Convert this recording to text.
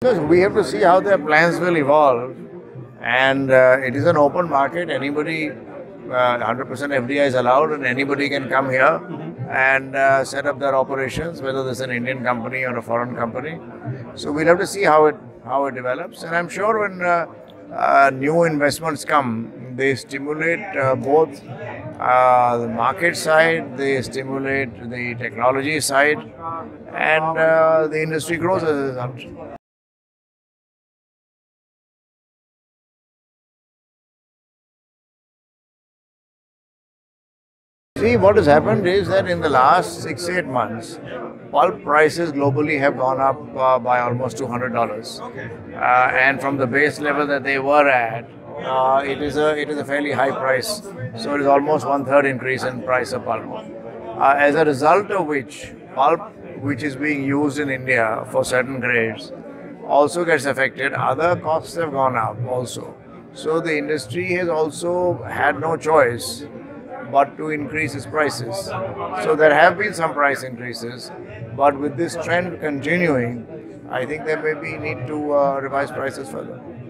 Because we have to see how their plans will evolve, and it is an open market. Anybody, 100% FDI is allowed, and anybody can come here and set up their operations, whether it's an Indian company or a foreign company. So we'll have to see how it develops, and I'm sure when new investments come, they stimulate both the market side, they stimulate the technology side, and the industry grows as a result. See, what has happened is that in the last 6-8 months, pulp prices globally have gone up by almost $200. And from the base level that they were at, it is a fairly high price. So it is almost one-third increase in price of pulp. As a result of which, pulp which is being used in India for certain grades also gets affected. Other costs have gone up also. So the industry has also had no choice but to increase its prices. So there have been some price increases, but with this trend continuing, I think there may be need to revise prices further.